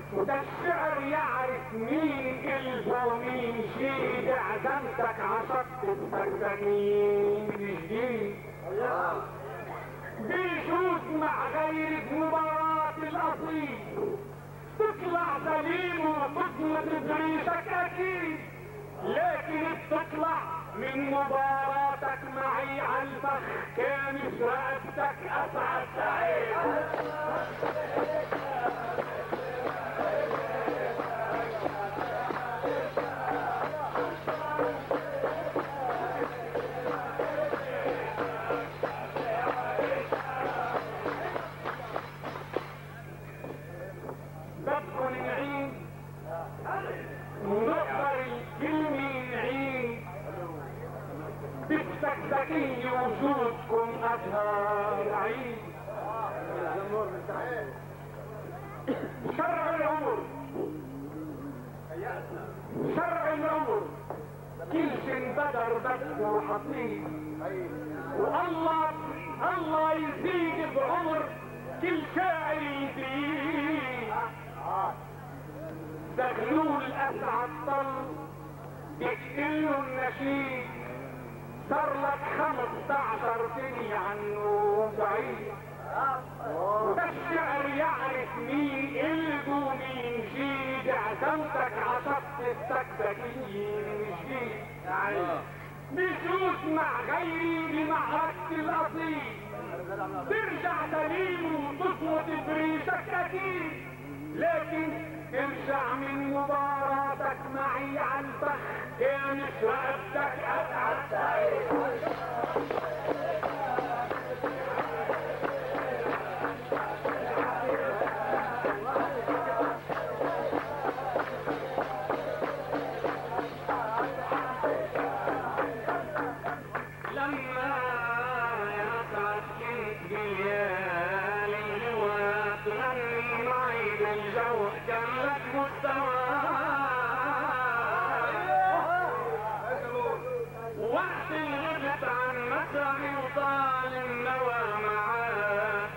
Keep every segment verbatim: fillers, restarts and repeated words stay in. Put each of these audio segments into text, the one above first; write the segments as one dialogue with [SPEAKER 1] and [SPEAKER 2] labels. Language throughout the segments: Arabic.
[SPEAKER 1] وده الشعر يعرف مين قلب ومين شيد، عزمتك عشقت السكاكين جديد بيجوز مع غيرك مباراة الاصيل، تطلع سليم وتصمت بريشك اكيد، لكن بتطلع من مباراتك معي عالفخ كانت رقبتك اسعد سعيد. بدكن نعيد ونقدر الكلمة نعيد، بالسكسكية وجودكم أزهر عيد. شرع العمر شرع العمر كل شي بدر بده حصيد، والله الله يزيد بعمر كل شاعر يزيد. زغلول اسعد طل بيقتله النشيد، صار لك خمسطعشر سنة عنه بعيد، وده الشعر يعرف مين قلب ومين جيد، عزمتك عشقت السكسكين جديد. بيجوز مع غيري بمعركة الاصيل، ترجع سليم وتصمت بريشك اكيد، لكن ارجع من مباراتك معي عالفخ كانت رقبتك اسعد سعيد. وقت الغبت عن مسرحي وطال النوى معاك،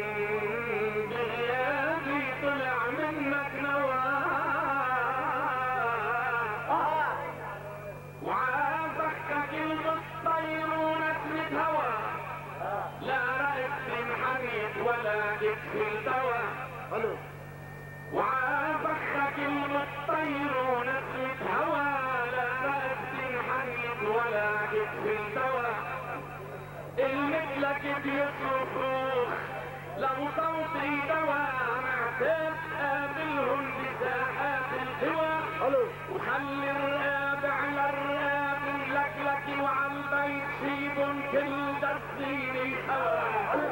[SPEAKER 1] بغيابي طلع منك نوى، وعافكك الطير ونسمة هوى، لا رأيت انحنيت ولا جبت في التوى، وعافكك الطير ونسمة هوى، ولا جيت في الدواء، المثلك بيصرخ لو صوتي دواء، معتاد قابلهم بساحات الهوى، وخلي الرقاب على الرقاب ملكلك، وعلى البيت سيبن كل دسيني هوا.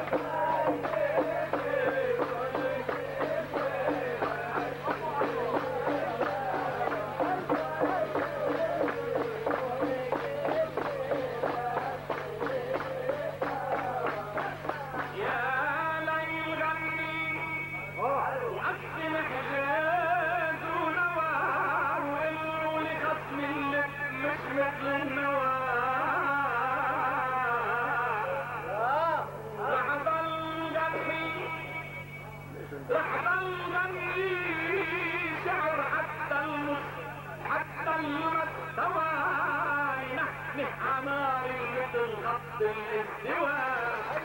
[SPEAKER 1] الاستواء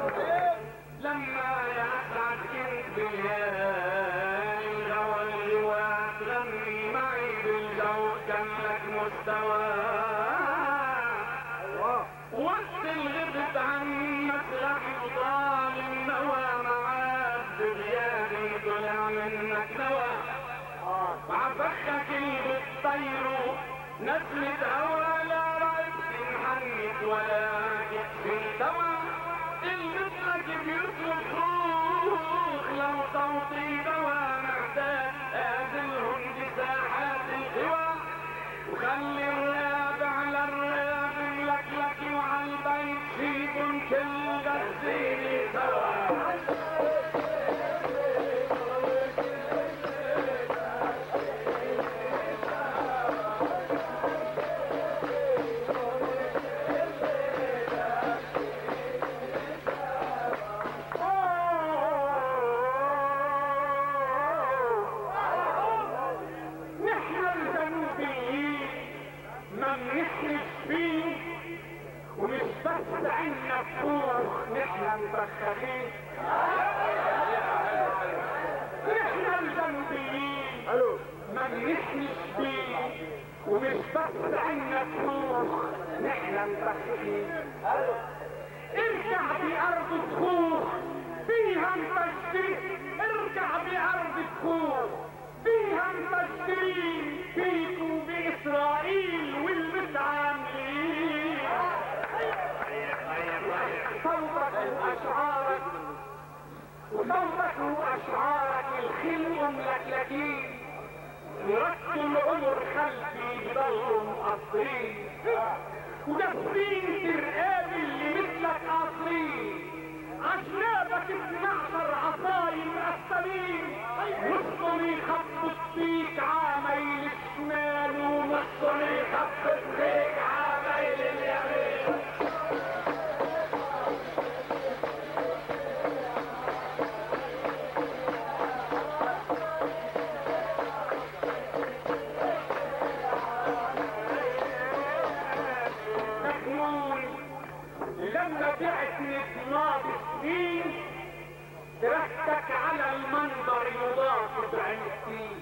[SPEAKER 1] لما يسعد كنت بالليل، الهوى اللواء تغني معي بالجو كان لك مستوى، وقت الغبت عن مسرحي وطال النوى، معاك بغيابي طلع منك نوى، وعفخك بالطير نسمة هوى، لا رأيت انحنت ولا جيت في الدوى، المثلك بيصرخ لو صوتي دوا، معتاد قابلهم بساحات الهوى، وخلي الراب على الراب ملكلك، وعلى البيت شيبن كل غسيلي سوا. مسخرين. نحن الجنوبيين ما بنحنش بيه، ومش بس عنا فلوس نحن مسخرين. ارجع بأرض فخوخ فيها مبشرين، ارجع بأرض فخوخ فيها مبشرين فيكوا بإسرائيل والمتعاملين. صوتك وأشعارك وصوتك وأشعارك الخلق ملكلكين، وركوا العمر خلفي بضلوا مقصرين، ودفين ترقاب اللي مثلك قاصرين، عشنابك اتنعشر عصايم مقسمين، نصهم يخبط فيك عاميل الشمال ونصهم يخبط فيك عاميل اليمين. لما بعتني بناض سنين تركتك على المنظر يضاف بعينتين،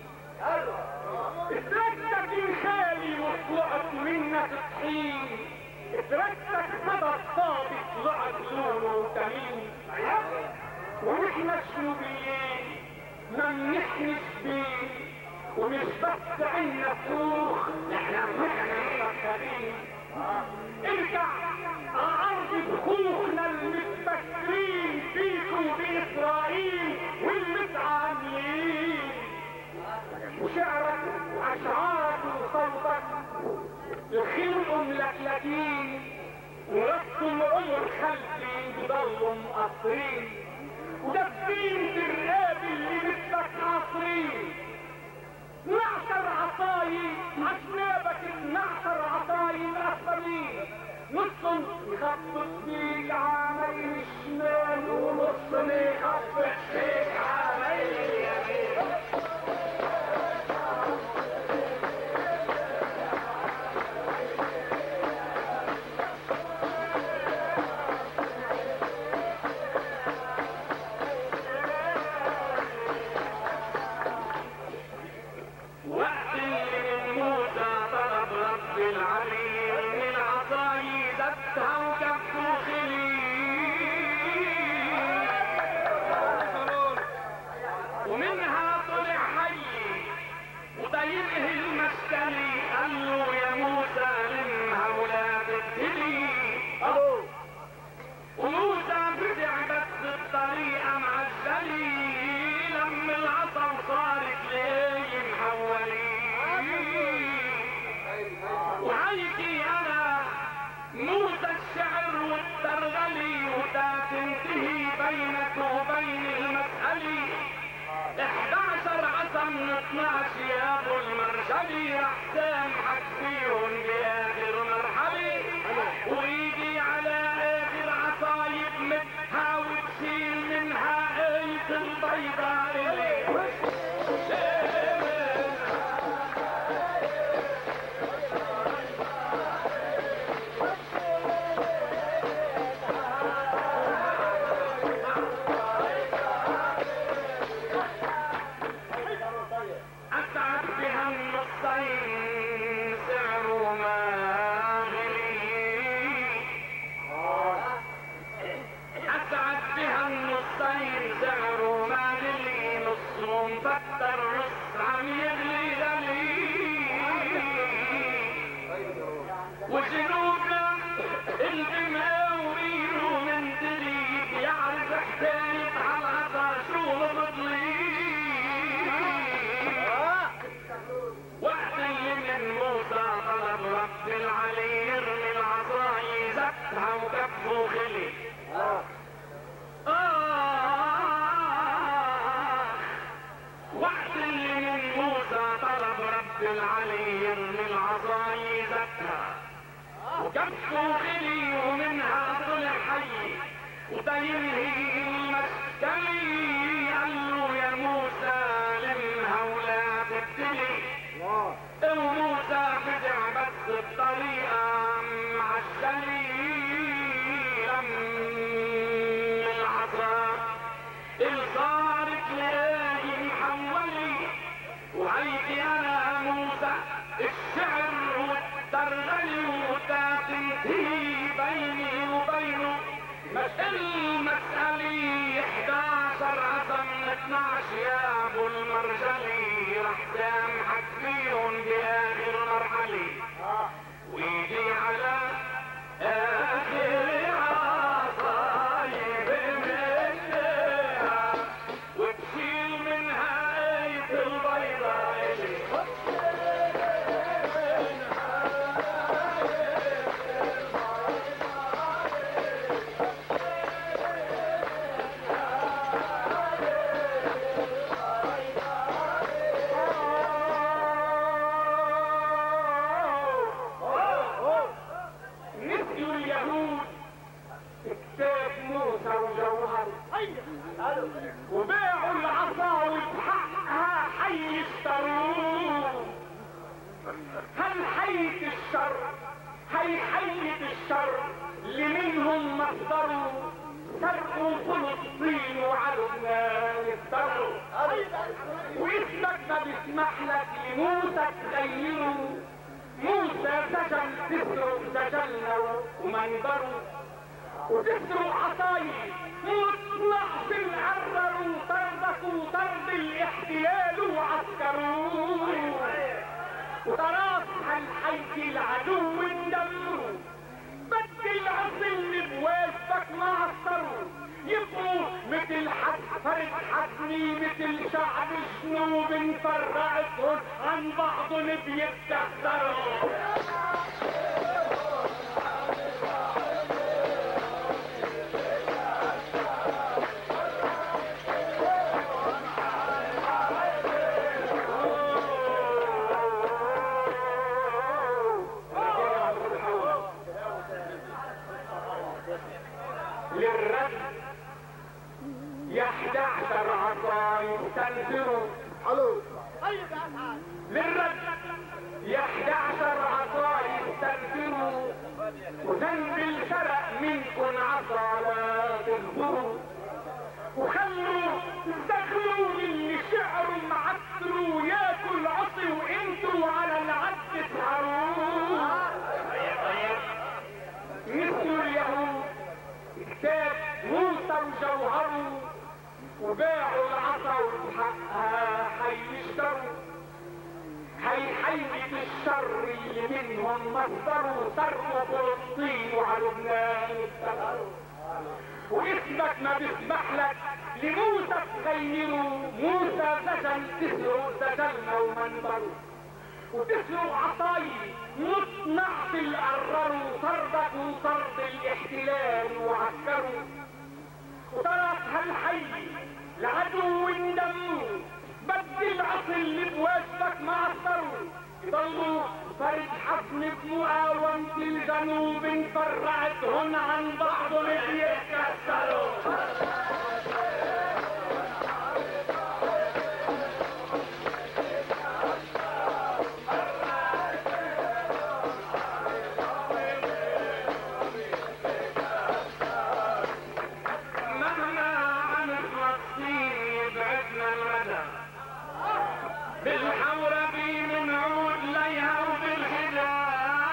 [SPEAKER 1] تركتك الخالي وطلعت منك طحين، تركتك مدى الصابي طلعت لونه تمين. ونحن الشنوبيين ما منحنش بيه، ومش بس عنا فلوخ نحن مسخرين. ارجع أرض فخوخنا المتفكرين فيكم بإسرائيل والمتعاملين، وشعرك وأشعارك وصوتك الخلق ملكلكين، ورثوا العمر خلفي بضلوا مقصرين، ودفين ترقاب اللي مثلك عصرين. نعشر عصايم عشنابك اتنعشر عصايم مقسمين، نصهم يخبط فيك عامين الشمال ونصهم يخبط فيك عامين اليمين. قال له يا موسى لمها ولاد الدلي، وموسى بدع بس الطريقة معجلي، لم العصا وصارت ليه محولين. وهيكي انا موسى الشعر والترغلي، ودا تنتهي بينك وبين المسألة احدعشر عصا من اثناش يا ابو المرجلي، رح سامحك فيهم باخر مرحلة، ويجي على اخر عصايب متها وتشيل منها اية البيضاء اللي العلي يرمي العصا يزتها وكفه خلي. آه وقت اللي من موسى طلب رب العلي يرمي العصا يزتها وكفه خلي، ومنها طلع حي وده ينهي المشكلي. قال له يا موسى لمها ولا تبتلي، وموسى بدع بس الطريقة مع الشلي، لم هيدي انا موسى الشعر والترغل ودا تنتهي بيني وبينه المسألة احداشر عزم اتناش يا ابو المرجلي رح سامحك فيهم باخر مرحلة ويجي على اخر عصايب منها وتشيل منها اية البيضاء وباعوا العصا وبحقها حي اشتروه. هل حية الشر هي حية الشر اللي منهم مصدروا سرقوا فلسطين وعلى لبنان افتروا. واسمك ما بيسمح لك لموسى تغيره. موسى سجن تسرق سجلنا ومنبره وتسرق عصايب واطلع في العرر وطردك وطرد الاحتلال وعسكروه وتراس هالحي العدو اندمروا. بدل عصل بواجبك ما عصروا يبقوا مثل حد فرد حزني مثل شعب جنوب انفرقتهم عن بعضهم بيتكسروا. للرد يا احداشر عصا يستنزروا. حلو للرد يا احداشر عصا يستنزروا وذنب الشرق منكن عصا لا تغفروا. وخلوا استخلوا اللي شعروا معتروا ياكل عصي وانتوا على العد تسهروا. مثل اليهود كتاب موسى وجوهره وباعوا العصا وبحقها حيشتروا. هي حية الشر اللي منهم مصدروا سرقوا فلسطين وعلى لبنان افتروا. واسمك ما بيسمح لك لموسى تغيره. موسى سجن تسرق سجلنا ومنبره وتسرق عصايب نصنع في القرر وطردك وطرد الاحتلال وعسكروا وترك هالحي العدو اندمروا. بدل عصر اللي بواجبك ما عصروا يضلوا فرد حصن بمقاومة الجنوب انفرقتهن عن بعضهم بيتكسروا. بالحورة بين نعود ليها وبالحجاب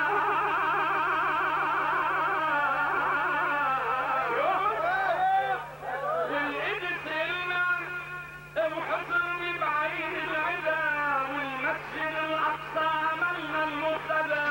[SPEAKER 1] والقدس إلنا وحصن بعين العدا والمسجد الأقصى عملنا المبتدى.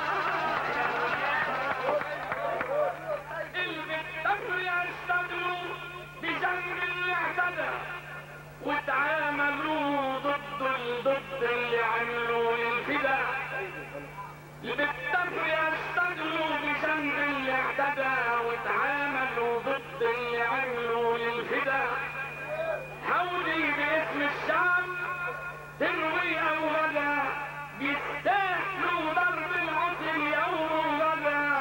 [SPEAKER 1] البتفر يشتغلوا بجنب اللي اعتدى وتعاملوا ضد ضد اللي عملوا الفداء. بالتفر يشتغلوا بجنب اللي اعتدى وتعاملوا ضد اللي عملوا للفداء. هودي باسم الشعب تروي أولادها بيستاهلوا ضرب العصي اليوم وغدا.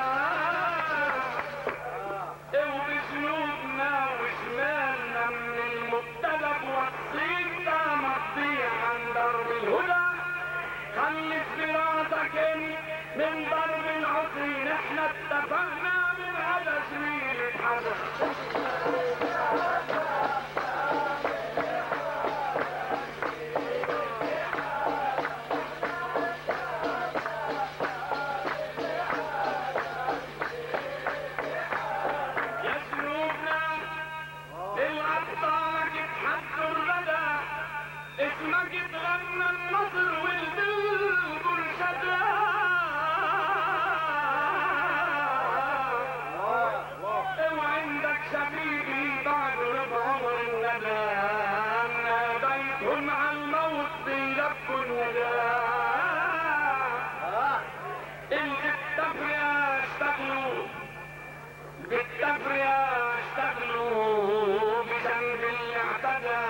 [SPEAKER 1] وبجنوبنا وشمالنا من المبتدأ والصين ده مقطيع عن درب الهدى. خلي براسك من ضرب العصي نحن اتفقنا من هذا شويل اتحدث. الخضر والبلبل شدا وعندك شفيقي بعد ربع عمر الندى ناديتهم على الموت بيلبوا الندى التفريا اشتغلوا بالتفريا اشتغلوا بجنب اللي اعتدى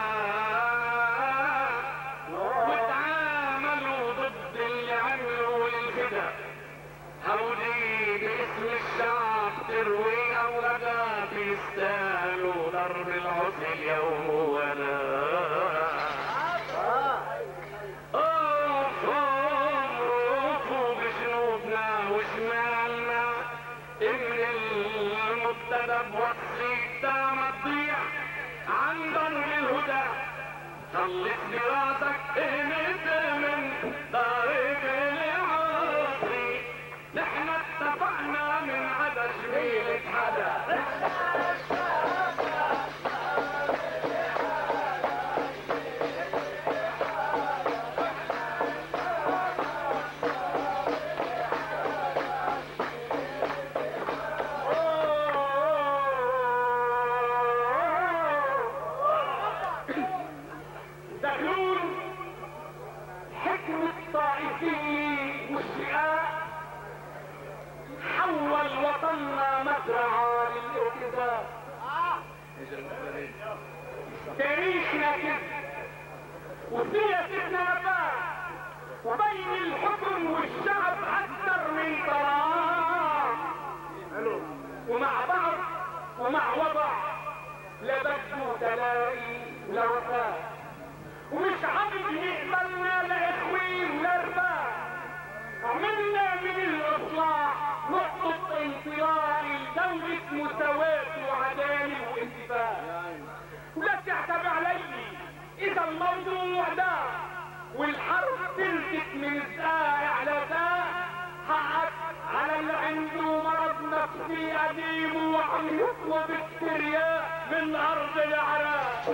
[SPEAKER 1] وتعاملوا ضد اللي عملوا للفدا هودي باسم الشعب تروي اولادها بيستاهلوا ضرب العسل اليوم وانا المبتدى بوصيك ما تضيع عن ضرب الهدى خلص براسك اهمت من طريق العصري نحن اتفقنا من عدا شميلة حدا حول وطننا مزرعة للارتزاق تاريخنا كذب وسياستنا نفاق وبين الحكم والشعب اكثر من طلاق ومع بعض ومع وضع لا بدو تلاقي ولا وفاء ومش عبد يقبلنا لا اخوين ولا رفاق عملنا من الاصلاح نقطة انطلاق لدولة مساواة وعدالة واتفاق ولا تعتب علي اذا الموضوع ده والحرب تلفت من الساعة على ساعة حقك على اللي عنده مرض نفسي قديم وعم يطلب الترياق من ارض العراق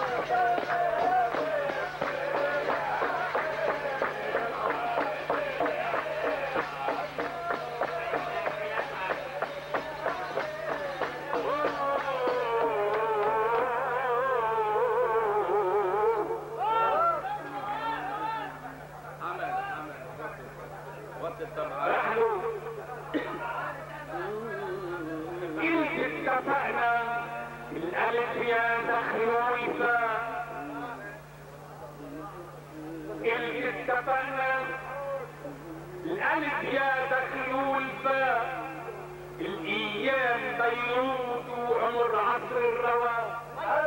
[SPEAKER 1] اتفقنا الالف يا دخل والفاء اللي اتفقنا الالف يا دخل والفاء الايام بيروت وعمر عصر الرواء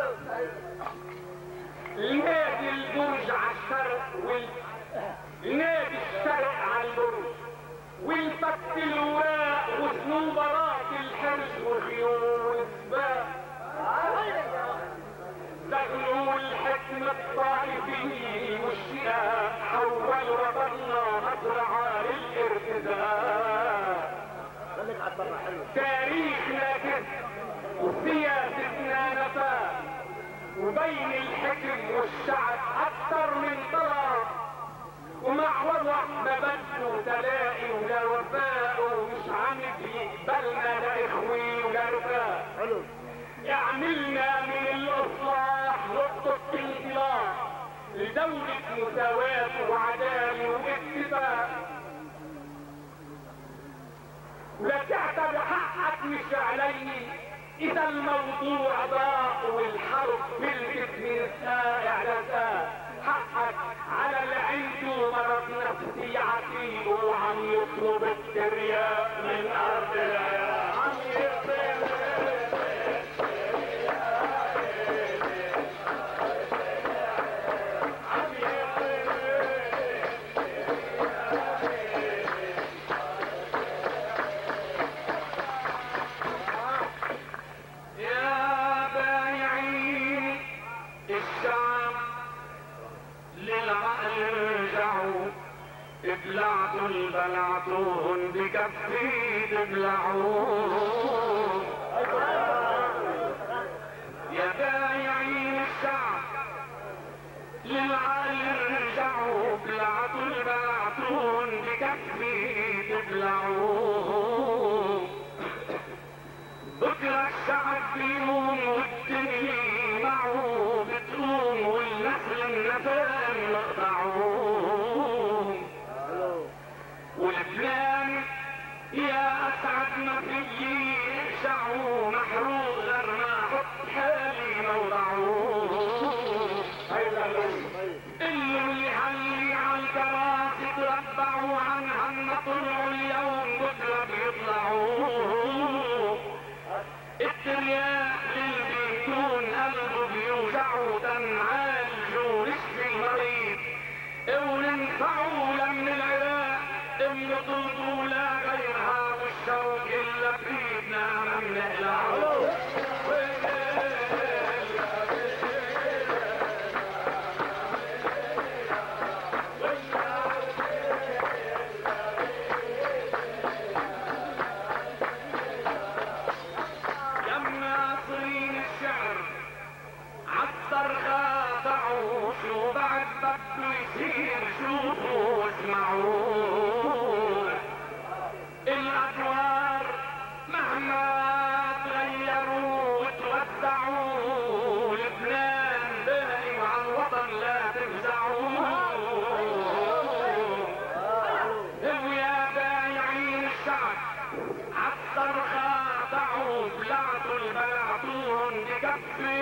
[SPEAKER 1] نادي البرج على الشرق وال نادي الشرق على البرج والفك الوراق وصنوبرات الحرج وخيول السباق دخلوا الحكمة الطائفي والشقاق حول وطننا مزرعة للارتزاق تاريخنا كذب وسياستنا نفاق وبين الحكم والشعب اكثر من طلاق ومع وضع ما بده تلاقي ولا وفاء ومش عم بيقبلنا لا اخوي ولا رفاق يعملنا من الاصلاح نقطة انطلاق لدولة مساواة وعدالة واتفاق ولا تعتب حقك مش علي اذا الموضوع ضاق والحرب بلغت من ساعة على ساعة حقك على اللي عنده مرض نفسي عتيق وعم يطلب الترياق من ارض العراق عم يطلب ابلعتوا البلعتوهن بكفي تبلعوه يا بايعين الشعب للعقل يرجعوا بلعتوا البلعتون بكفي تبلعوه. بكرة الشعب بيقوم والدنيا معه بتقوم والنسل النفام نقطعوه. ولبنان يا اسعد ما فيي اقشعوا محروق غير ما احط حالي موضعوه. اللي اللي علي عالكراسي تربعوا عنها ما طلعوا اليوم بكره بيطلعوه. الترياق للبيتون قلبه بيوجعوا تنعالجوا نشفي المريض وننفعوا لمن العراق بنطلبوا لا غيرها والشوق الا بايدنا ما بنقلعوه. شو بعد بده يصير شوفوا واسمعوا. الادوار مهما تغيروا وتوسعوا لبنان باقي وعلى الوطن لا تفزعوا. ويا بايعين الشعب عالصرخة ضعوا بلعتوا البلعتون بكفي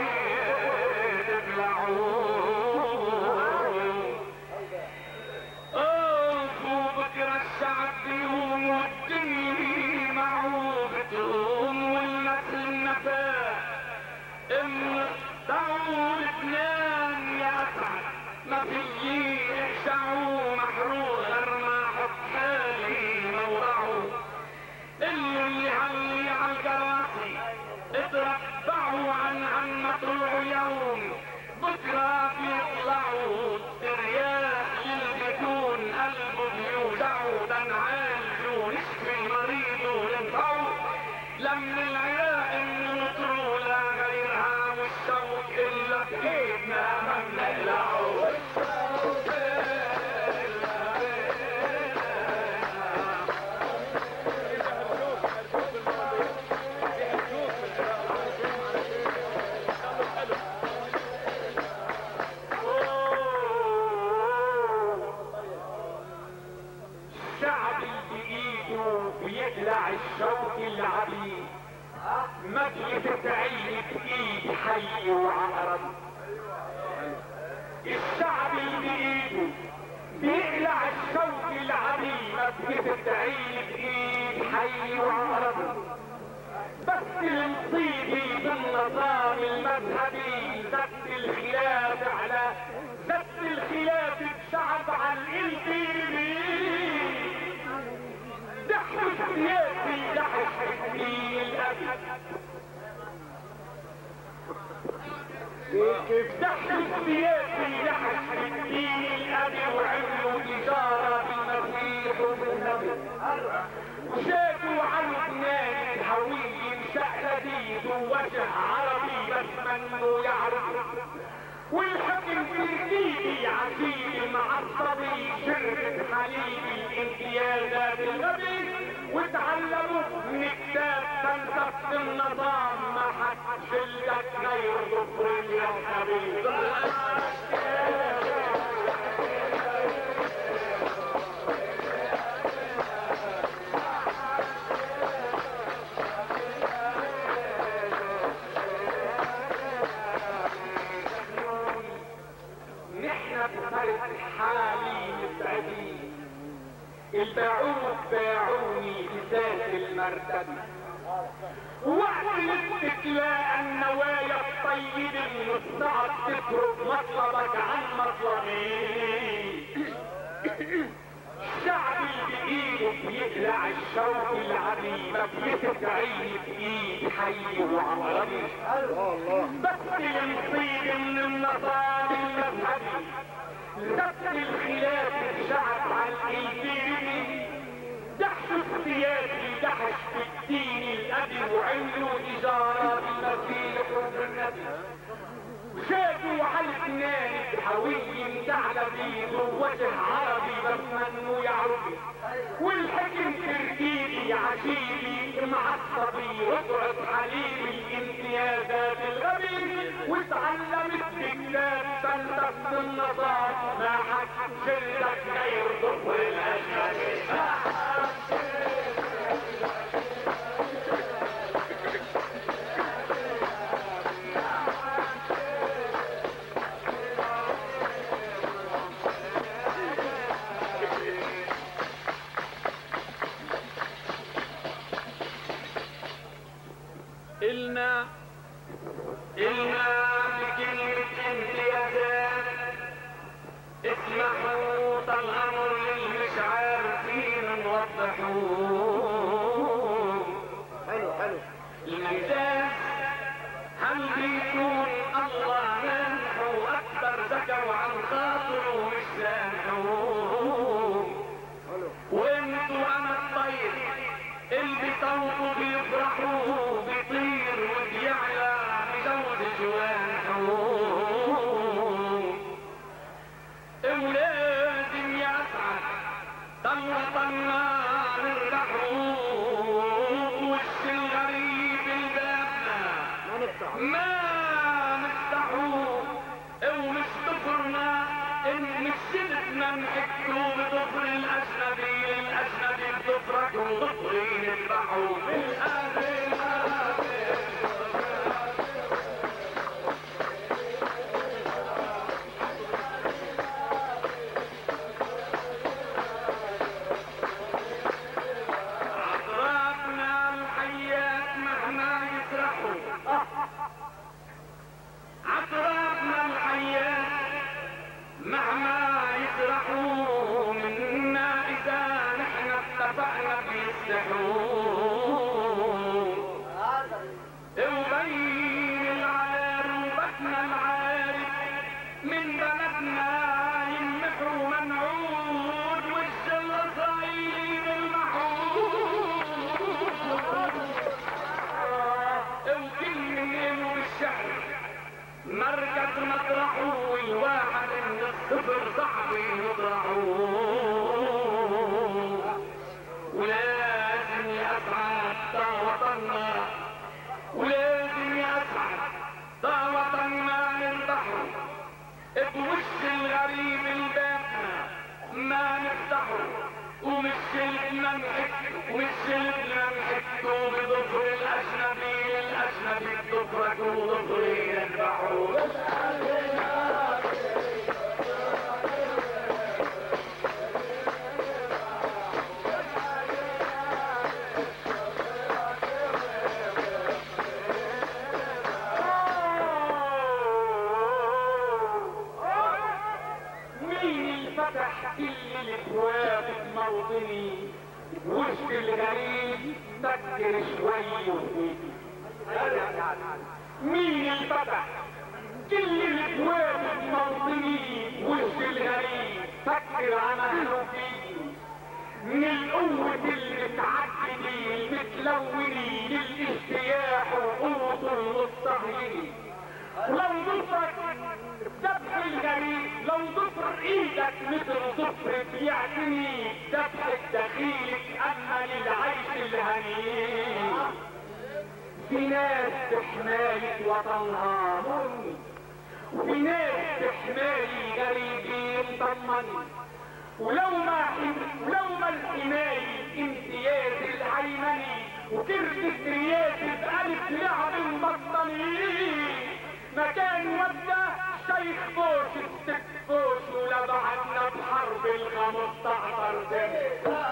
[SPEAKER 1] الشعب بيقوم والدنيا معه بتقوم والنسل النفاق امنقطعوا لبنان يا اسعد ما فيي اقشعوا محروق غير ما احط حالي موضعوا. اللي اللي علي عالكراسي اتربعوا عن عن مطلوع يوم بكره بيطلعوا. الرياح للبيتون قلبه بيوجعوا تنعالجوا نشفي المريض وننفعوا لمن العراق نطروا لا غيرها والشوق الا بايدنا ما بنقلعوا. بيقلع الشوك العبيد مجلس عين بايد حي وعقرب. الشعب اللي بايده بيقلع الشوك العبيد مجلس عين بايد حي وعقرب. بس المصيبه بالنظام المذهبي زد الخلاف على زد الخلاف الشعب على الانتيمي. دحش سياسي دحش الدين الابد كيف دحش سياسي دحش الدين الابد وعملوا تجاره بالمسيح وبالنبي وشافوا عن لبنان الهويه شق لذيذ ووجه عربي بس منه يعرف. والحكم تركيبي عجيب معصبي شربة حليب الامتيازات الغبي وتعلموا من كتاب فلسفة النظام ما حد شلك غير ظفر اليحبي. حالي مبعدي الباعوك باعوني بذات المرتبة وقت اللي تلاقى النوايا الطيبة المستعد تترك مطلبك عن مطلبي. الشعب اللي بايده بيقلع الشوك العبي مبيتك عيني بايد حي وعربي. بس المصيبة من النظام المذهبي زبط الخلاف الشعب على الانتيمي. دحش السياسي دحش في الدين الابي وعملوا تجاره بالمسيح وبالنبي شافوا على الاثنين بحوي ثعلبي ووجه عربي بمنه يعربي والحكم تركيبي عجيبي معصبي وقعد حليبي امتيازات الغبي وتعلمت بكتاب فلسفة النظام ما حد شلك غير ضفر الاجنبي. إلنا إلنا بكلمة امتيازات اسمحوا الأمر للمش عارفين نوضحوه.
[SPEAKER 2] حلو حلو.
[SPEAKER 1] الممتاز هل بيكون الله منحوا أكثر ذكروا عن خاطره مش سامحوه. وانتوا أنا الطير اللي بيطوقوا بيفرحوا بيطير وبيعلى بجوز جوانحوه. ولازم يسعد ضل وطننا نربحوه. وش الغريب البابنا ما نفتحوه ومش ضفرنا ان مش شلتنا نحكوا بضفر الاجنبي. الاجنبي بضفرك وضفري نذبحوا بالآخر. اطرافنا الحيات مهما يسرحوا اطرافنا الحيات مهما يسرحوا منا اذا نحن اتفقنا بيستحوا. وبين العار وبطنا العارف من بلدنا يمحوا منعود وش الاسرائيلي بالمحود. وكل من بالشعر مركز مطرحه والواحد من الصفر صعب يطرحوه. ولازم يسعد دا وطننا ولازم يسعد دا وطننا نربحه. بوش الغريب البابنا ما نفتحه ومش شلتنا نحك ومش شلتنا نحك بضفر الاجنبي. الاجنبي بضفرك وضفري يذبحوه. كل الابواب موطني وش الغريب فكر شوي وفيدي. مين الفتح كل الابواب موطني وش الغريب فكر عمله فيدي. من القوة المتعددة المتلونة للاجتياح وقوة الطهيري. لو ضفرك ذبح الغريب لو ضفر ايدك مثل ضفر بيعتني ذبح الدخيل اما للعيش الهنيء. في ناس بحماية وطنها مرمي وفي ناس بحماية غريبين طمني. ولو ما ولو ما الحماية امتياز الهيمني وكرة رياسة بألف لعب المبطني. مكان ودى شيخ بوش الست بوش ولبعتنا بحرب الخمسطعشر سنة.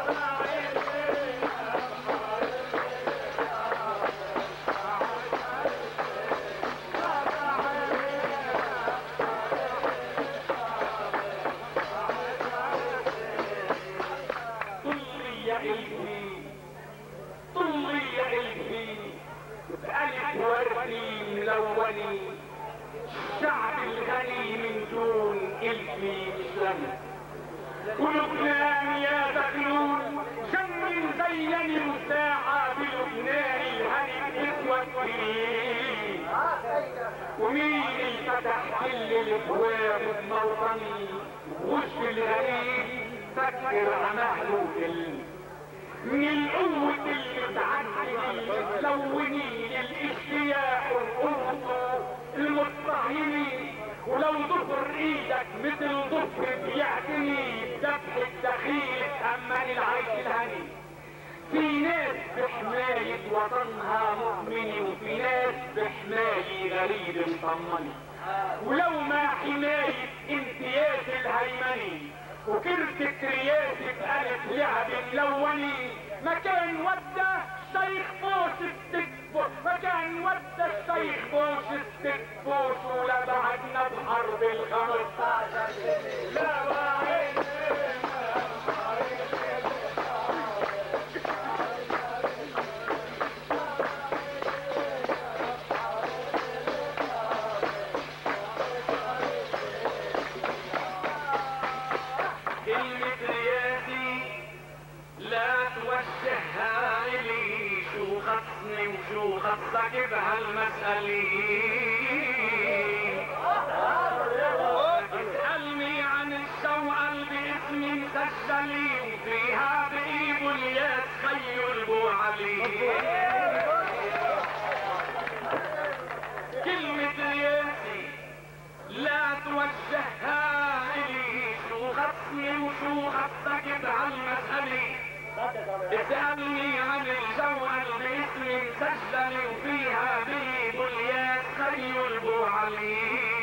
[SPEAKER 1] طلي يا قلبي طلي يا قلبي بألف وردي ملوني. الشعب الغني من دون قلبي مسلم. ولبنان يا دخلون جنن زيني مساعة بلبنان الهني بتسوى السنين. ومين اللي فتح كل الابواب بموطني وش الغريب فكر عمهله كل من القوة اللي بتعدي تلوني للاشتياق والقوة المتطهرين ولو ضفر ايدك مثل ضفر بيعتني بذبح الدخيل تأمن العيش الهني. في ناس بحماية وطنها مؤمنة وفي ناس بحماية غريب مطمنة ولو ما حماية امتياز الهيمنة وكرسة رياسة بقلب لعب ملوني ما كان ودى الشيخ بوش السكبوش ما كان ودى الشيخ بوش السكبوش ولا بعدنا بحرب الخمسطاشر لا بعدنا وشو خصك بهالمسألة اسألني عن السوء باسم مسجل وفيها بإيد الياس خي البوعلي كلمة رياسي لا توجهها إلي شو خصني وشو خصك بهالمسألة اسألني عن الجوهر باسم مسجل وفيها به بليات خي البوعلي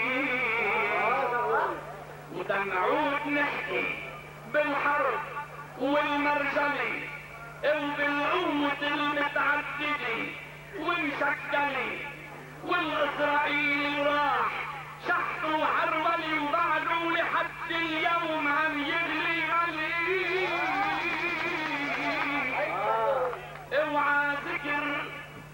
[SPEAKER 1] وتنعود نحكي بالحرب والمرجلة وبالقوة المتعددة ومشكلة والإسرائيلي راح شحط وحرولي وبعده لحد اليوم عم يغلي علي اوعى ذكر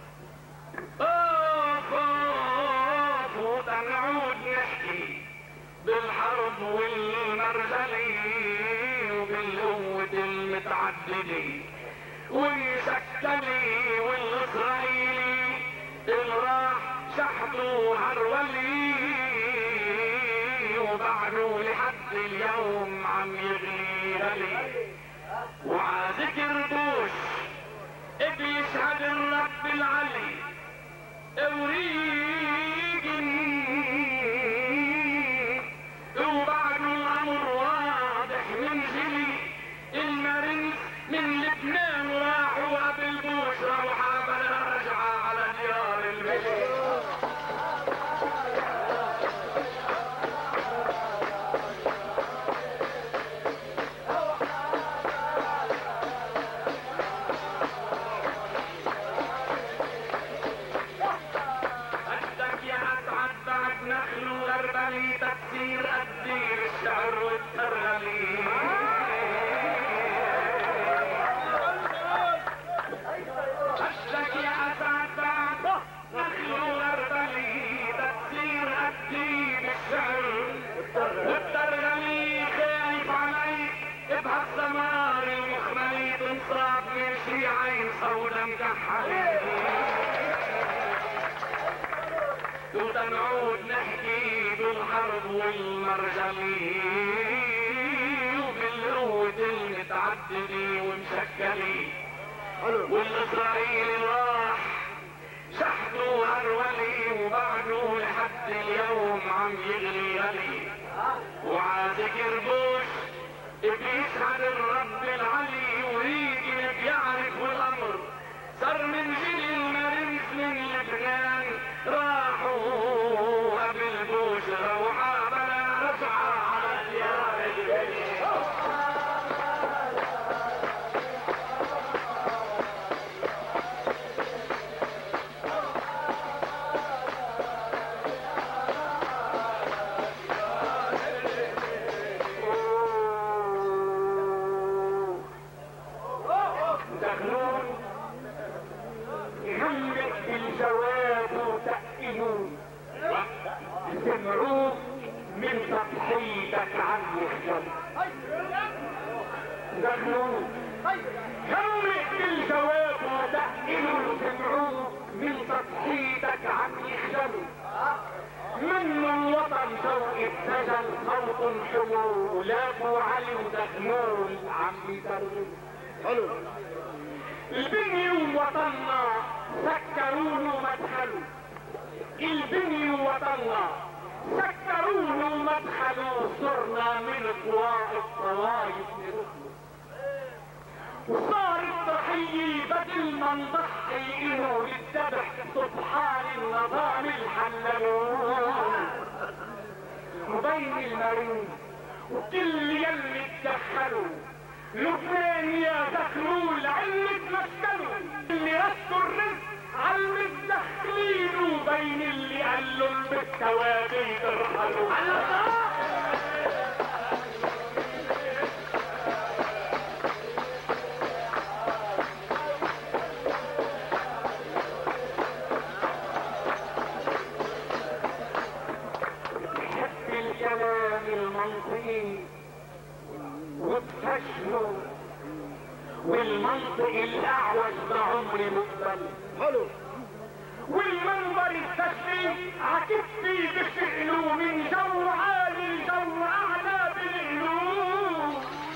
[SPEAKER 1] اوف اوف وتنعود نحكي بالحرب والمرجلة وبالقوة المتعددة والمشكلة والإسرائيلي اللي راح شحطوا هرولي وبعده لحد اليوم عم يغلي غلي وعذكر بوش بيشهد الرب العلي وريقن وبعده الامر واضح من جلي المرنس من لبنان راحوا قبل بوش روحة بلا رجعة على ديار البشر تكسير الدير الشعر والترغلي اشلك يا اسعد بعد نخل وغربلي تكسير الدير الشعر والترغلي خايف عليك بهالسمار المخملي تنصاب من شي عين سودا مكحلي وتنعود نحكي بالحرب والمرجلي وبالقوة المتعددة ومشكلة والإسرائيلي راح شحطوا هرولي وبعده لحد اليوم عم يغلي غلي وعاذكر بوش بيشهد الرب العلي وريقن بيعرف الأمر صار من جيل المرنس من لبنان راحوا قبل بوش روحة بلا رجعة على ديار البشر دخلون يهمك بالجواب وتأكلون سمعوه من تضحيتك عن الخجل دخلون يهمك بالجواب وتأكلون سمعوه من تضحيتك عم يخجلوا، من الوطن شوق السجل صوت حلو، لابو علي ودخلول عم يترجم حلو. البني ووطننا سكرونه مدخلوا، البني ووطننا سكرونه مدخلوا، صرنا من طوائف طوائف ندخلوا، وصار الضحية بدل ما نضحي إنه للذبح سبحان النظام الحللون. وبين المريض وكل يلي اتدخلوا، لبنان يا دخلول علة مشكلوا، اللي رشوا الرزق عالمتدخلين، وبين اللي قالوا بالتوابي ترحلوا. الكلام المنطقي وتفشلوا، والمنطق الاعوج بعمري مقبل حلو، والمنبر التشريف عكفي بشقلوا، من جو عالي جو اعلى بالقلوب.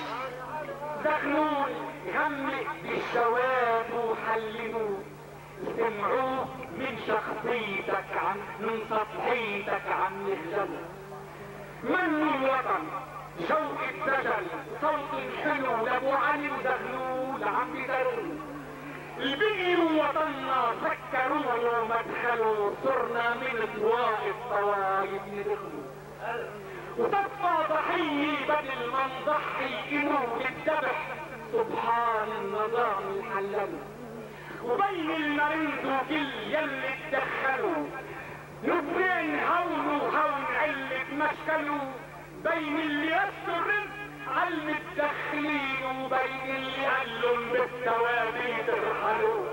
[SPEAKER 1] دخلوا غمق بالشواب وحللوا، سمعوه من شخصيتك عم من سطحيتك عم يخجلوا. من الوطن شوق الدجل صوت حلو، لابو علي ودغلول عم يدروا، البني ووطننا سكروه مدخلوا، صرنا من طوائف طوائف ندخلوا، وتبقى ضحية بدل ما نضحي إنه للذبح سبحان النظام الحلل. وبين المريض وكل يلي اتدخلوا، لبنان هون وهون علة مشكلوا، بين اللي يسوا الرزق عالمتدخلين، وبين اللي قالوا بالتوابي ترحلوا.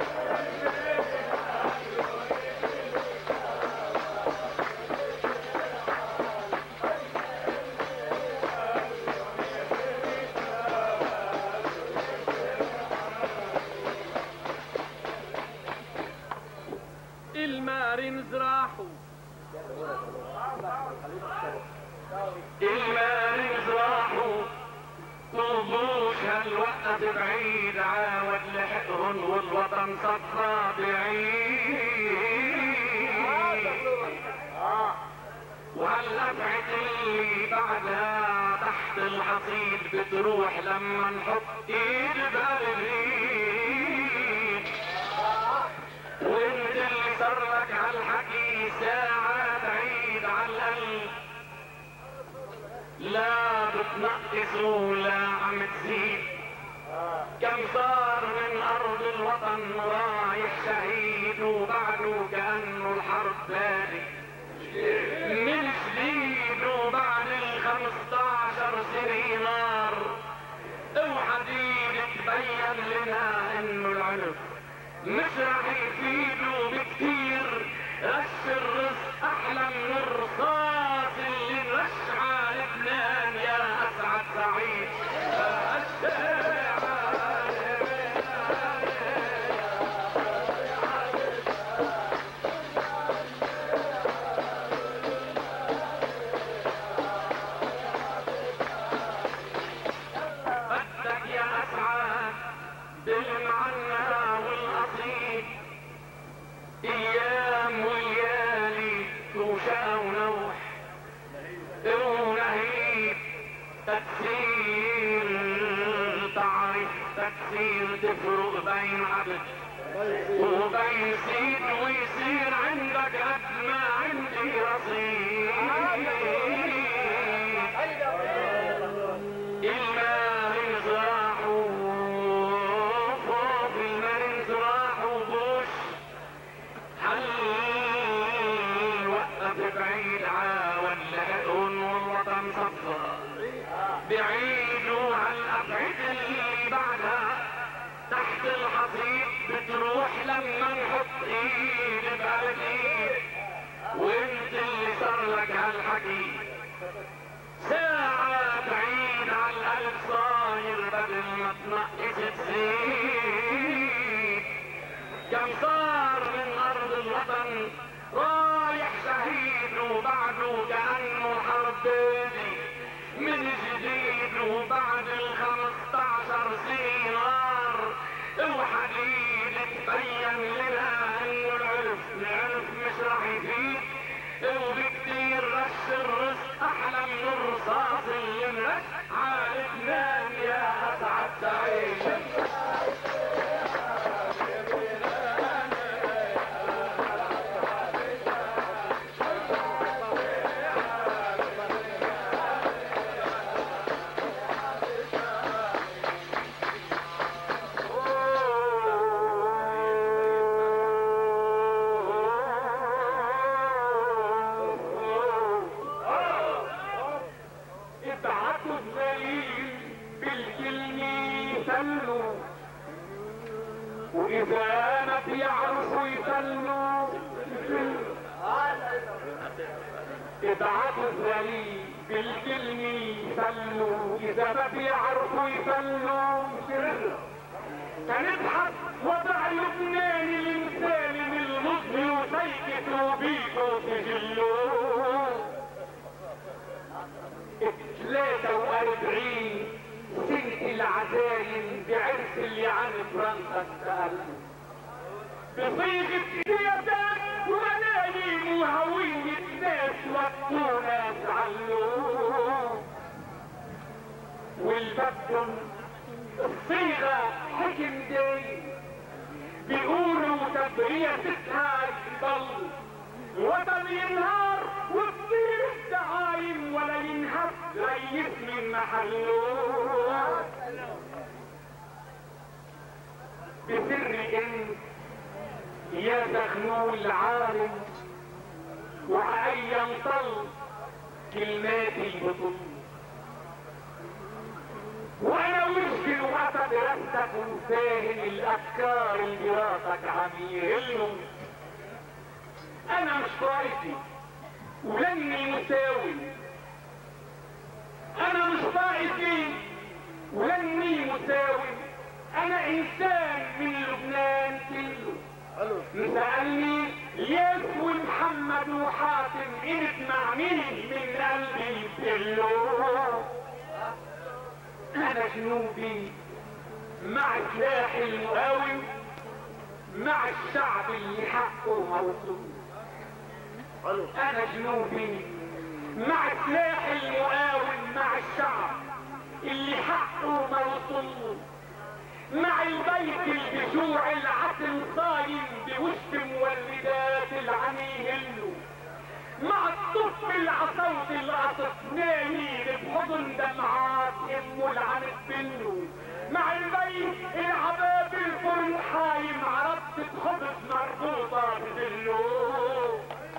[SPEAKER 2] المارنز راحوا،
[SPEAKER 1] المارنز راحوا، طوبوش هالوقت بعيد، عاود لحقهن والوطن صفى بعيد، وهالأبعد اللي بعدها تحت الحصيد بتروح لما نحط ايد بقلبي. وانت اللي صرك عالحكي ساعة تعيد عالقلب، لا بتنقص ولا عم تزيد. كم صار من ارض الوطن رايح شهيد، وبعده كأنه الحرب باقي من جديد، وبعد الخمسطعشر سنة نار وحديد تبين لنا انه العنف مش رح يفيدوا بكتير. رش الرزق احلى من الرصاص اللي نرش على لبنان يا اسعد سعيد. بدك يا اسعد بالمعنى والاصيل، ايام وليالي وشقى ونوح ونهيب، تكسير تعرف تكسير تفرق بين عبد وبين سيد، ويصير عندك قد ما عندي رصيد. المارنز راحوا فوق، المارنز راحوا بوش، حل وقف بعيد عاود لحقهن والوطن صفى بعيد، وهالأبعد اللي بعدها تحت الحصيد بتروح لما نحط ايد بقلب ايد. وانت اللي صار لك هالحكي ساعة بعيد عالقلب صاير، بدل ما تنقص تزيد. كم صار وبعده كأنه حرب بادي من جديد وبعد الخمسطعشر سنين نار وحديد تبين لنا انه العرف العرف مش راح يفيد وبكتير رش الرزق احلى من الرصاص اللي انرش عارف نام يا اسعد سعيد. وإذا ما بيعرفوا يفلوا ابعتوا الذليل بالكلمة يفلوا، إذا ما بيعرفوا يفلوا سنبحث وضع لبنان لمسالم المظلم وسيكتوا بيكوا سجلوا. ثلاثة وأربعين سنة العزايم بعرس اللي عن فرنسا استقلوا بصيغة سياسات ومنايم وهوية ناس وطوا ناس علوا والبدن الصيغة حكم داي بيقولوا تبريتها تضل الوطن ينهار وتصير الدعايم ولا ينهب ريس من محله بسر انت يا زغنول عالم وعأيا طل كلمات البطل وانا وجهي وقت دراستك وفاهم الافكار اللي راسك عميلهم. انا مش طائفي ولاني مساوي، انا مش طائفي ولاني مساوي، انا انسان من لبنان كله. سألني ياس ومحمد وحاتم انت مع مين من قلبي كله. انا جنوبي مع سلاح المقاوم مع الشعب اللي حقه موصول. انا جنوبي مع سلاح المقاوم مع الشعب اللي حقه موصول، مع البيت اللي بجوع العتم صايم بوش مولدات العنيهلو، مع الطفل العصوت القصص نايم بحضن دمعات امه العنت بنه، مع البيت العباب الفرن حايم عربة خبز مربوطة بدلو.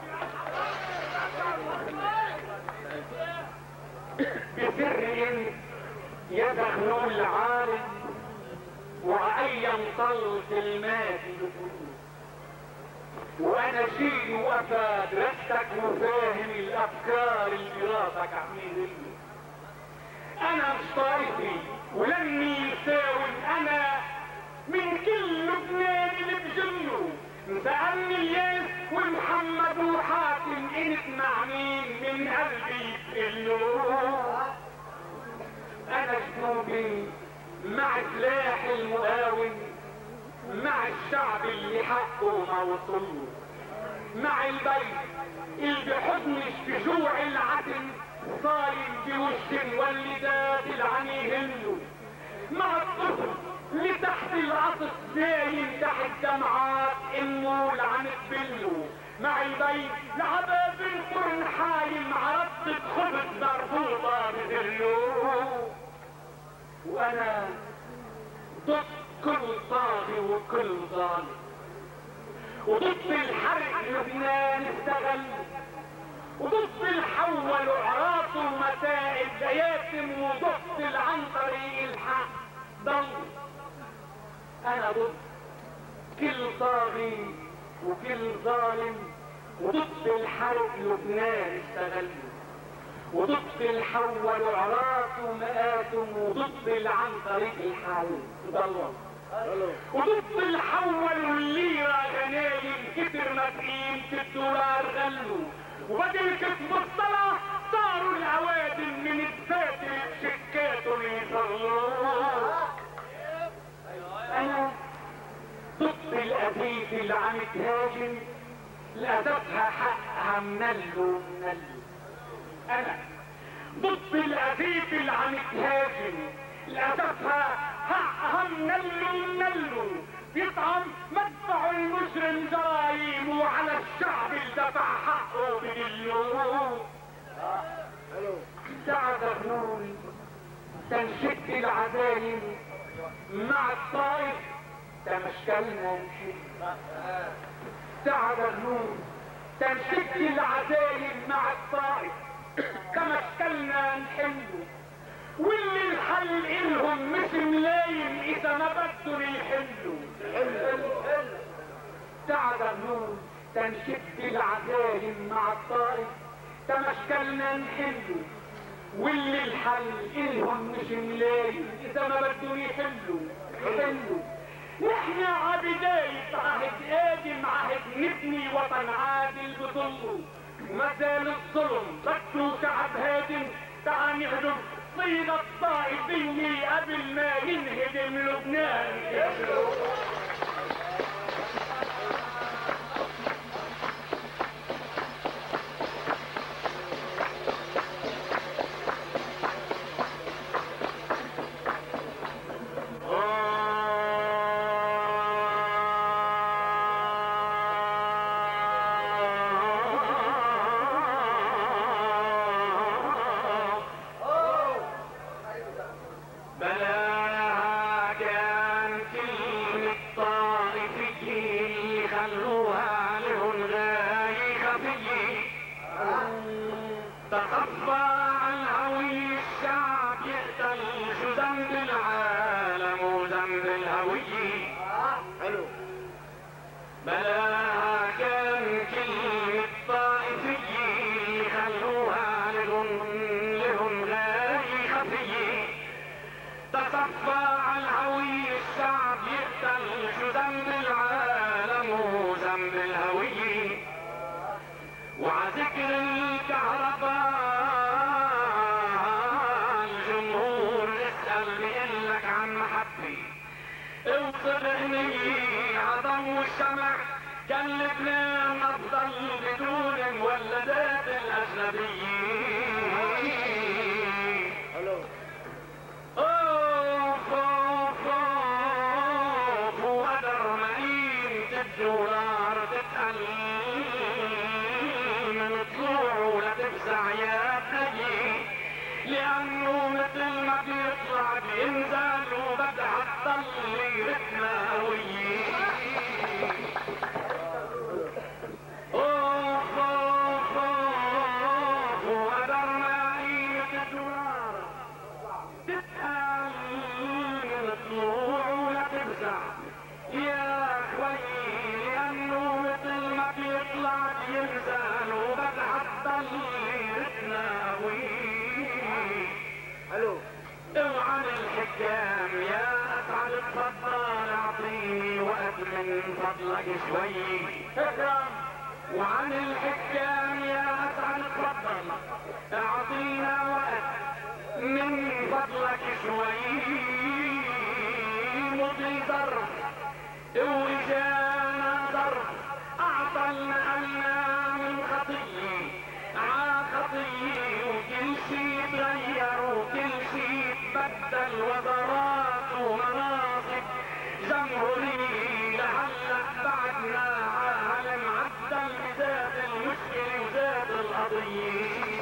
[SPEAKER 1] بسر انت يا زغنول العالم وأيا طل كلمات وانا شيل وفى درستك وفاهم الافكار اللي راسك عميل. انا مش طائفي ولاني يساوم، انا من كل لبنان اللي بجنه. سألني الياس ومحمد وحاتم انت مع مين من قلبي بقله. انا جنوبي مع سلاح المقاوم مع الشعب اللي حقه ما وصله، مع البيت اللي بحضنش بجوع العتم صايم بوش مولدات العنيهلو، مع الطفل اللي تحت القصص نايم تحت دمعات امه العنت بله، مع البيت لعباب الفرن حايم عربة خبز مربوطة بدله. وانا ضد كل طاغي وكل ظالم، وضد الحرق لبنان استغل، وضد الحول وعراط ومتائب ياتم، وضد العن طريق الحق ضل. انا ضد كل طاغي وكل ظالم، وضد الحرق لبنان استغل، وضد الحول وعراط ومآتم، وضد العن طريق الحل ضل، وضد الحول والليرة غنايم كتر ما بقيمة الدولار غلوا، وبدل كتب الصلاة صاروا العوادم من الفاتر بشكاتهم يصلوا. انا ضد الأبيت اللي عم تهاجم لأسفها حقها منلو منلو. انا ضد الأبيت اللي عم تهاجم لأسفها حقها منلو منلو. بيطعم مدفع المجرم جرايمه على الشعب اللي دفع حقه بدلو. تعال غنون تنشد العزايم مع الطائف تمشكلنا نحل. تعال غنون تنشد العزايم مع الطائف تمشكلنا نحل. واللي الحل إلهم مش ملايم إذا ما بدهم يحلوا. تعال غنون تنشد العزايم مع الطائف تمشكلنا نحلوا. واللي الحل إلهم مش ملايم إذا ما بدهم يحلوا يحلوا. نحن عبداية عهد قادم عهد نبني وطن عادل بظله. وما زال الظلم بده شعب هادم. تعال نهدم صيغة الطائفية قبل ما ينهدم لبنان. كان لبنان افضل بدون مولدات الاجنبيين. اوف اوف اوف وقدر ما قيمة الدولار تتقل من طلوعه لتفزع يا بني. لانه مثل ما بيطلع بينزل وبدها تضل رتمة قوية. يا اسعد اتفضل اعطيني وقت من فضلك شوي. شكرا. وعن الحكام يا اسعد اتفضل اعطينا وقت من فضلك شوي. مضي ظرف واجانا ظرف اعطلنا قلنا من خطيه ع خطيه. وكل شي تغير وكل شي بدل وزارات ومناصب جمهورية. لهلا بعدنا على معدل بذات المشكلة وذات القضية.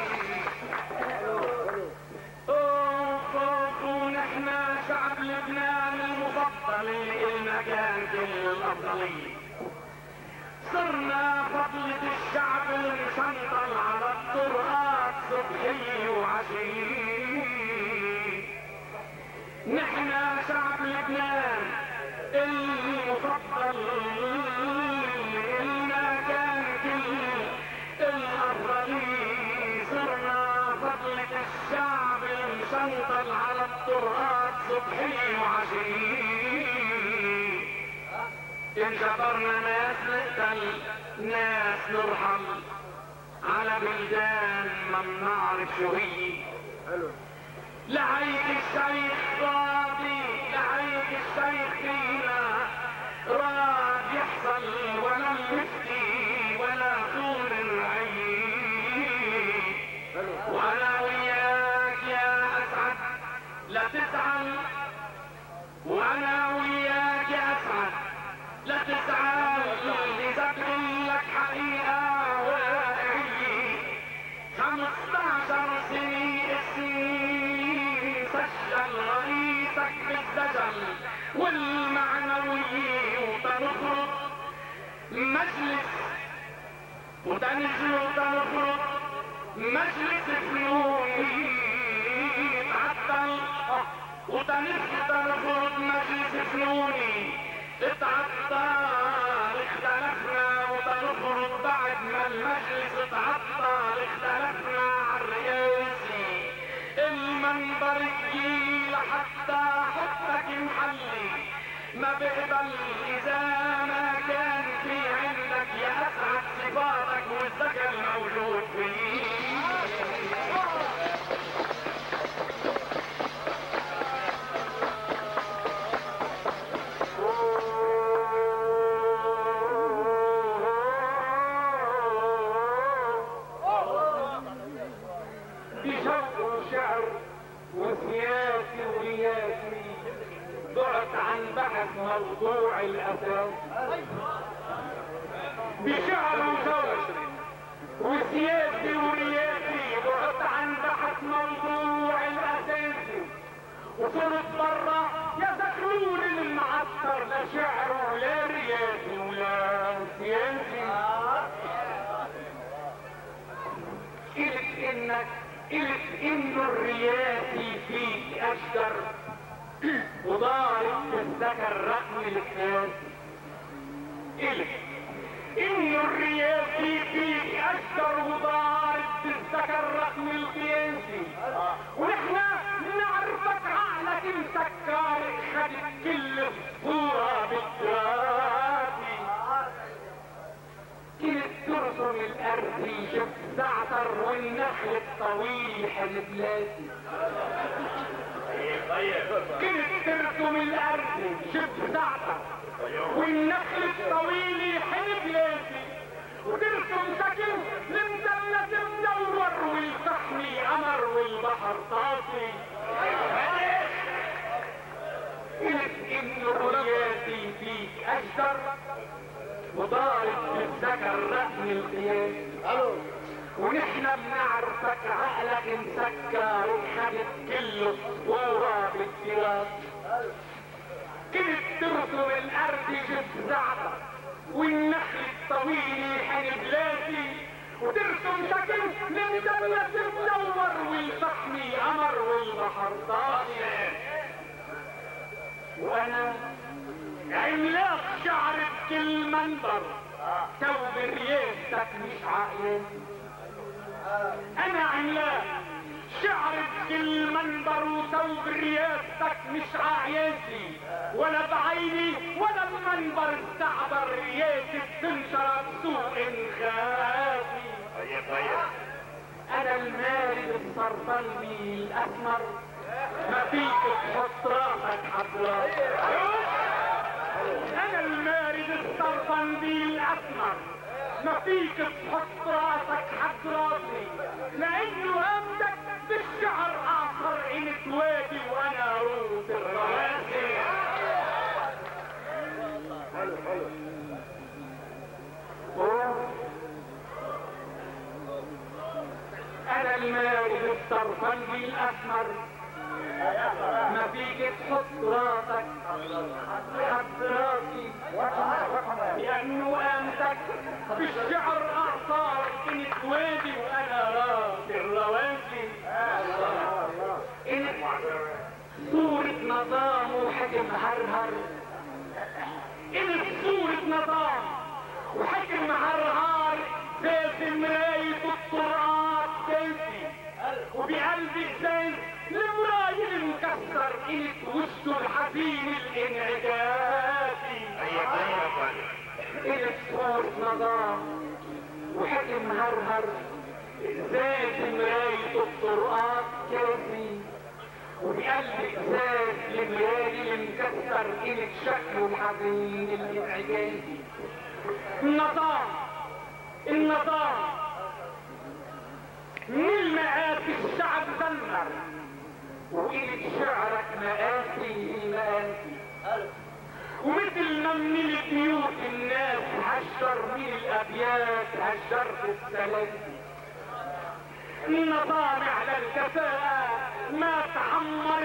[SPEAKER 1] اوف اوف ونحن شعب لبنان المفضل اللي إلنا كان كل الأفضلية. صرنا فضلة الشعب المسنطل على الطرقات صبحية وعشية. نحن شعب لبنان المفضل اللي إلنا كان كل الأفضلية. صرنا فضلة الشعب المسنطل على الطرقات صبحية وعشية. انجبرنا ناس نقتل ناس نرحل على بلدان ما بنعرف شو هي. لعيك الشيخ راضي، لعيك الشيخ فينا راد يحصل، ولا المفتي ولا خور الرعية. وانا وياك يا اسعد لا تزعل، وانا وياك يا اسعد لا تزعل، اذا بقول لك حقيقة واقعية. خمستاشر سنة السنين سجل رئيسك بالدجل والمعنوية، وتنخرط مجلس وتنجي وتنخرط مجلس فنوني تعطل، وتنجي وتنخرط مجلس فنوني اتعطل. اختلفنا وتنخرط بعد ما المجلس اتعطل، اختلفنا عالرئاسي المنبرية لحتى حطك محلي ما بقبل اذا ما كان في عندك يا اسعد صفاتك والذكر موجود فيه. وسياسي ورياسي ضعت عن بحث موضوع الاساس. بشعر وشوش وسياسي ورياسي ضعت عن بحث موضوع الاساسي، وصرت برا يا زكرون المعسكر لا شعر ولا رياسي ولا سياسي. قلت انك قلت انه الرياسي فيك اشجر وضارب بالذكر رقم الكاس. قلت انه الرياسي فيك اشجر وضارب بالذكر رقم القياسي، ونحنا نعرفك عقلك مسكر خدت كل الصورة بالتراسي. كنت ترسم الارضي شفت زعتر والنخل الطويل حلبلاتي. كنت ترسم الارضي شفت زعتر والنخل الطويل حلبلاتي، وترسم شكل المثلث مدور والفحمي قمر والبحر طافي. قلت انه الرياسي فيك اشجر وضارب بالذكر رقم القياس، ونحن بنعرفك عقلك مسكر وخدت كل الصورة بالتراث. كنت ترسم الارض شفت زعتر والنخل الطويل حنبلاتي، وترسم شكل المثلث مدور والفحمي قمر والبحر طافي. وانا عملاق شعر بكل منبر ثوب رياستك مش عقياسي. انا عملاق شعر بكل منبر وثوب رياستك مش عقياسي، ولا بعيني ولا المنبر استعبر رياسي تنشر بسوق خافي. انا المارد الصرصلبي الاسمر ما فيك تحط راسك حضراتي. انا المارد الصرصلبي الاسمر ما فيك تحط راسك حضراتي، لانه همدك بالشعر اعصر انت وادي وانا روس الرواسي. حلو حلو. انا المارد الصرصلبي الاسمر ما فيك تحط راسك حضراتي، لانه قامتك بالشعر اعصار انت وادي وانا راسي الرواسي. انت صورة نظام وحكم هرهر، انت صورة نظام وحكم هرهر زي مراية الطرقات سيفي، وبقلب الزين المراية المكسر انت وشه الحزين الانعكاسي. انت صورة نظام وحكم هرهر ازاز مرايته بطرقات كافي، وبقلب ازاز المراية المكسر إلك شكله الحزين الانعكاسي. النظام النظام من المآسي الشعب زمر، وإلك شعرك مآسي المآسي، ومثل ما من البيوت الناس هشر من الأبيات هشرت السلاسل. النظام على الكفاءة ما تحمر